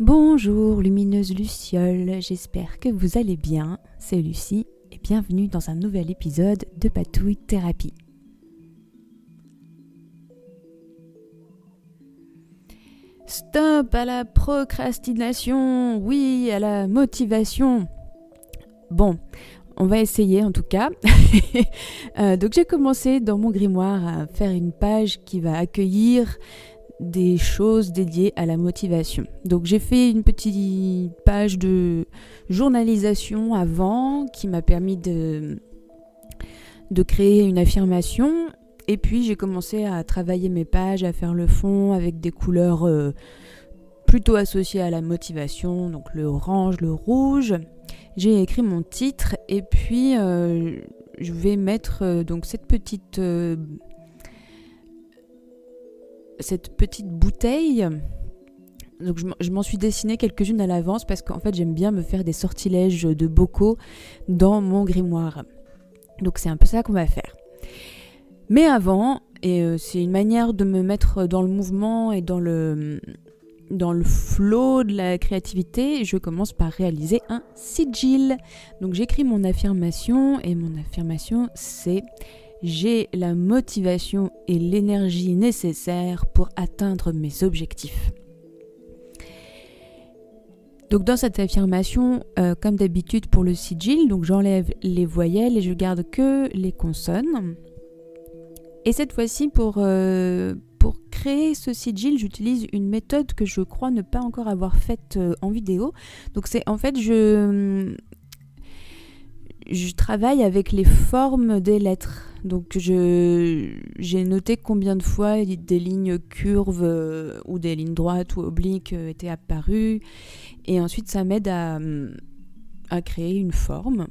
Bonjour lumineuse Luciole, j'espère que vous allez bien, c'est Lucie et bienvenue dans un nouvel épisode de Patouille Thérapie. Stop à la procrastination, oui à la motivation. Bon, on va essayer en tout cas. Donc j'ai commencé dans mon grimoire à faire une page qui va accueillir des choses dédiées à la motivation. Donc j'ai fait une petite page de journalisation avant qui m'a permis de créer une affirmation et puis j'ai commencé à travailler mes pages, à faire le fond avec des couleurs plutôt associées à la motivation, donc le orange, le rouge. J'ai écrit mon titre et puis je vais mettre donc cette petite bouteille. Donc je m'en suis dessiné quelques-unes à l'avance parce qu'en fait j'aime bien me faire des sortilèges de bocaux dans mon grimoire. Donc c'est un peu ça qu'on va faire. Mais avant, et c'est une manière de me mettre dans le mouvement et dans le flow de la créativité, je commence par réaliser un sigil. Donc j'écris mon affirmation et mon affirmation c'est: j'ai la motivation et l'énergie nécessaires pour atteindre mes objectifs. Donc dans cette affirmation, comme d'habitude pour le sigil, donc j'enlève les voyelles et je garde que les consonnes. Et cette fois-ci, pour créer ce sigil, j'utilise une méthode que je crois ne pas encore avoir faite en vidéo. Donc c'est en fait, je travaille avec les formes des lettres. Donc j'ai noté combien de fois des lignes curves ou des lignes droites ou obliques étaient apparues. Et ensuite, ça m'aide à créer une forme.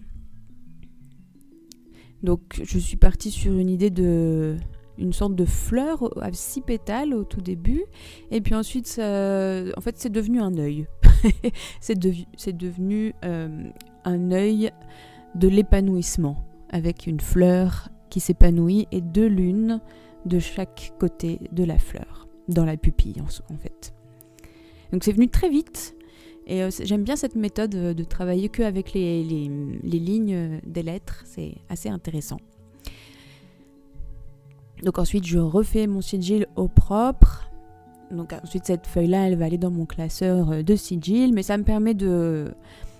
Donc je suis partie sur une idée une sorte de fleur à 6 pétales au tout début. Et puis ensuite, en fait, c'est devenu un œil. c'est devenu un œil de l'épanouissement, avec une fleur qui s'épanouit et 2 lunes de chaque côté de la fleur, dans la pupille en fait. Donc c'est venu très vite et j'aime bien cette méthode de travailler qu'avec les lignes des lettres, c'est assez intéressant. Donc ensuite je refais mon sigil au propre. Donc ensuite cette feuille-là, elle va aller dans mon classeur de sigil, mais ça me permet de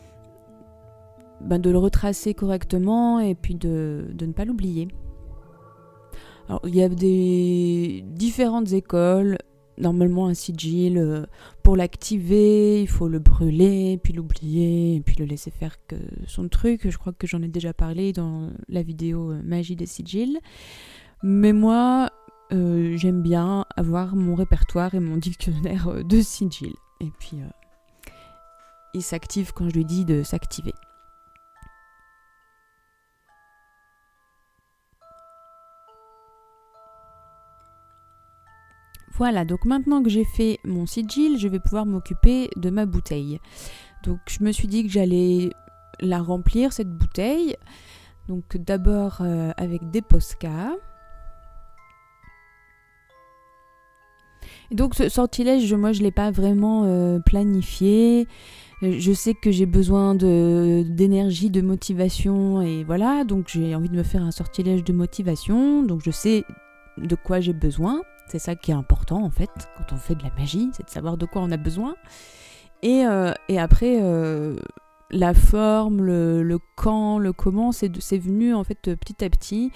le retracer correctement et puis de ne pas l'oublier. Alors il y a des différentes écoles. Normalement un sigil, pour l'activer, il faut le brûler, puis l'oublier, et puis le laisser faire que son truc. Je crois que j'en ai déjà parlé dans la vidéo Magie des sigils. Mais moi, j'aime bien avoir mon répertoire et mon dictionnaire de sigils. Et puis, il s'active quand je lui dis de s'activer. Voilà, donc maintenant que j'ai fait mon sigil, je vais pouvoir m'occuper de ma bouteille. Donc je me suis dit que j'allais la remplir, cette bouteille. Donc d'abord avec des Posca. Et donc ce sortilège, moi je ne l'ai pas vraiment planifié. Je sais que j'ai besoin d'énergie, de motivation et voilà. Donc j'ai envie de me faire un sortilège de motivation. Donc je sais de quoi j'ai besoin. C'est ça qui est important en fait, quand on fait de la magie, c'est de savoir de quoi on a besoin. Et après, la forme, le quand, le comment, c'est venu en fait petit à petit.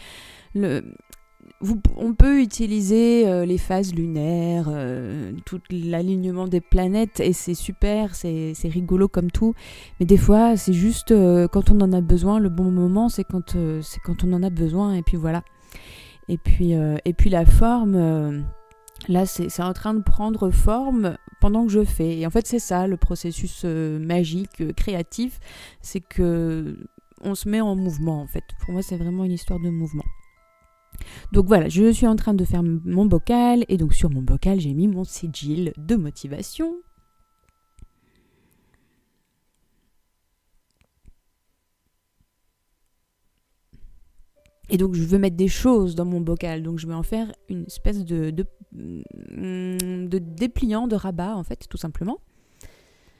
On peut utiliser les phases lunaires, tout l'alignement des planètes, et c'est super, c'est rigolo comme tout. Mais des fois, c'est juste quand on en a besoin, le bon moment, c'est quand on en a besoin, et puis voilà. Et puis la forme, là c'est en train de prendre forme pendant que je fais. Et en fait c'est ça le processus magique, créatif, c'est que on se met en mouvement en fait. Pour moi c'est vraiment une histoire de mouvement. Donc voilà, je suis en train de faire mon bocal et donc sur mon bocal j'ai mis mon sigil de motivation. Et donc je veux mettre des choses dans mon bocal, donc je vais en faire une espèce de dépliant, de rabat en fait, tout simplement.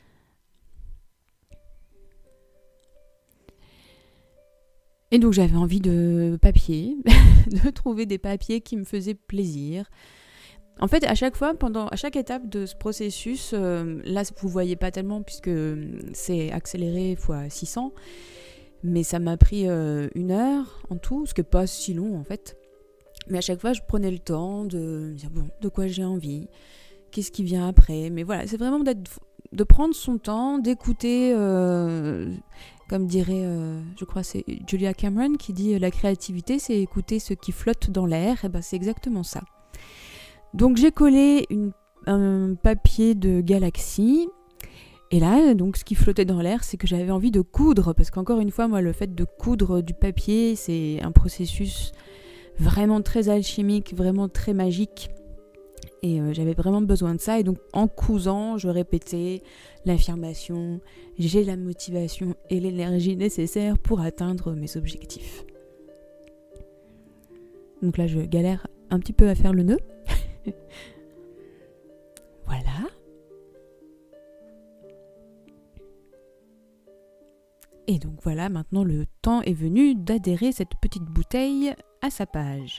Et donc j'avais envie de papier, de trouver des papiers qui me faisaient plaisir. En fait, à chaque fois, à chaque étape de ce processus, là vous voyez pas tellement puisque c'est accéléré fois 600, mais ça m'a pris 1 heure en tout, ce qui n'est pas si long en fait. Mais à chaque fois, je prenais le temps de me dire bon, de quoi j'ai envie, qu'est-ce qui vient après. Mais voilà, c'est vraiment de prendre son temps, d'écouter, comme dirait, je crois c'est Julia Cameron qui dit la créativité, c'est écouter ce qui flotte dans l'air. Et ben c'est exactement ça. Donc j'ai collé un papier de Galaxy. Et là, donc, ce qui flottait dans l'air, c'est que j'avais envie de coudre, parce qu'encore une fois, moi, le fait de coudre du papier, c'est un processus vraiment très alchimique, vraiment très magique. Et j'avais vraiment besoin de ça. Et donc, en cousant, je répétais l'affirmation « J'ai la motivation et l'énergie nécessaires pour atteindre mes objectifs ». Donc là, je galère un petit peu à faire le nœud. Voilà. Et donc voilà, maintenant le temps est venu d'adhérer cette petite bouteille à sa page.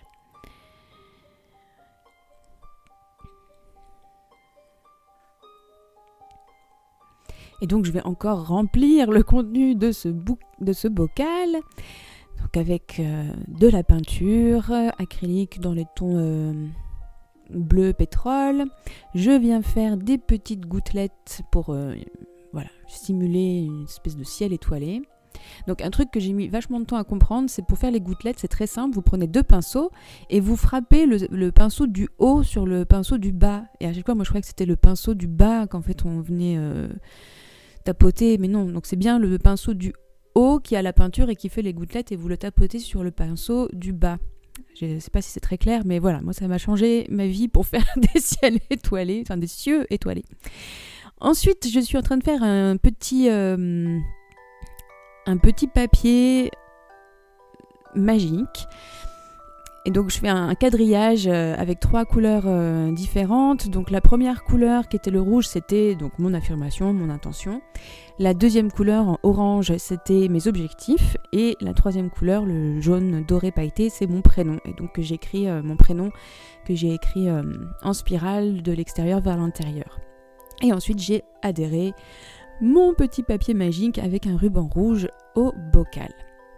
Et donc je vais encore remplir le contenu de ce bocal, donc avec de la peinture acrylique dans les tons bleu pétrole. Je viens faire des petites gouttelettes pour simuler une espèce de ciel étoilé. Donc un truc que j'ai mis vachement de temps à comprendre, c'est pour faire les gouttelettes, c'est très simple, vous prenez 2 pinceaux et vous frappez le pinceau du haut sur le pinceau du bas. Et à chaque fois, moi je croyais que c'était le pinceau du bas qu'en fait on venait tapoter, mais non, donc c'est bien le pinceau du haut qui a la peinture et qui fait les gouttelettes et vous le tapotez sur le pinceau du bas. Je ne sais pas si c'est très clair, mais voilà, moi ça m'a changé ma vie pour faire des ciels étoilés, enfin des cieux étoilés. Ensuite, je suis en train de faire un petit papier magique. Et donc je fais un quadrillage avec 3 couleurs différentes. Donc la première couleur qui était le rouge, c'était donc mon affirmation, mon intention. La deuxième couleur en orange, c'était mes objectifs. Et la troisième couleur, le jaune doré pailleté, c'est mon prénom. Et donc j'écris mon prénom que j'ai écrit en spirale de l'extérieur vers l'intérieur. Et ensuite j'ai adhéré mon petit papier magique avec un ruban rouge au bocal.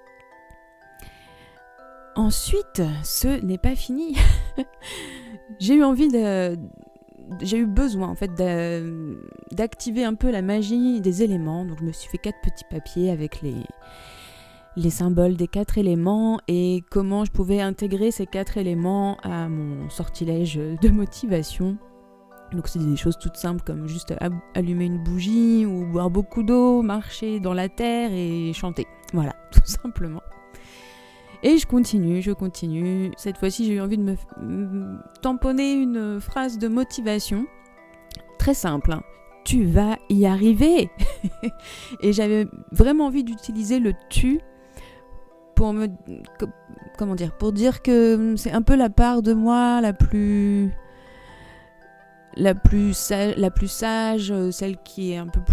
Ensuite, ce n'est pas fini. J'ai eu besoin en fait d'activer un peu la magie des éléments. Donc je me suis fait 4 petits papiers avec les symboles des 4 éléments et comment je pouvais intégrer ces 4 éléments à mon sortilège de motivation. Donc c'est des choses toutes simples comme juste allumer une bougie ou boire beaucoup d'eau, marcher dans la terre et chanter. Voilà, tout simplement. Et je continue. Cette fois-ci, j'ai eu envie de me tamponner une phrase de motivation. Très simple, hein. Tu vas y arriver. Et j'avais vraiment envie d'utiliser le tu pour pour dire que c'est un peu la part de moi la plus sage, celle qui est un peu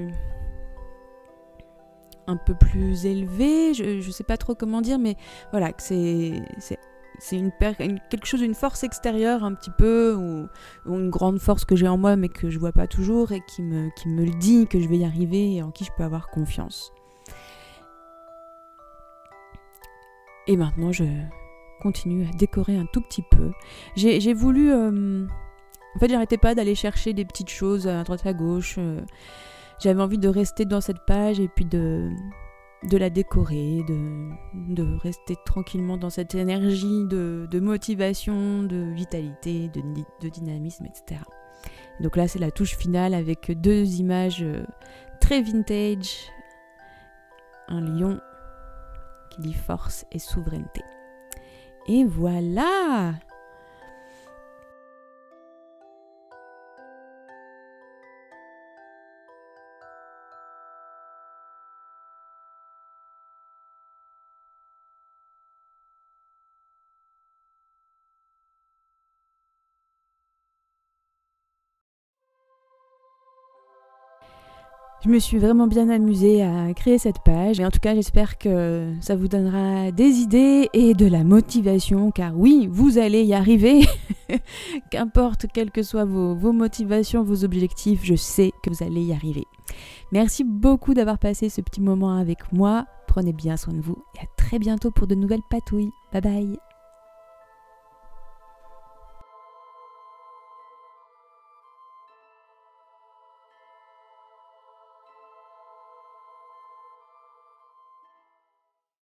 plus élevée, je sais pas trop comment dire, mais voilà, que c'est quelque chose, une force extérieure un petit peu, ou une grande force que j'ai en moi mais que je vois pas toujours et qui me le dit que je vais y arriver et en qui je peux avoir confiance. Et maintenant je continue à décorer un tout petit peu. J'ai voulu... En fait, j'arrêtais pas d'aller chercher des petites choses à droite à gauche. J'avais envie de rester dans cette page et puis de la décorer, de rester tranquillement dans cette énergie de motivation, de vitalité, de dynamisme, etc. Donc là, c'est la touche finale avec 2 images très vintage. Un lion qui dit force et souveraineté. Et voilà! Je me suis vraiment bien amusée à créer cette page et en tout cas j'espère que ça vous donnera des idées et de la motivation car oui, vous allez y arriver. Qu'importe quelles que soient vos motivations, vos objectifs, je sais que vous allez y arriver. Merci beaucoup d'avoir passé ce petit moment avec moi. Prenez bien soin de vous et à très bientôt pour de nouvelles patouilles. Bye bye.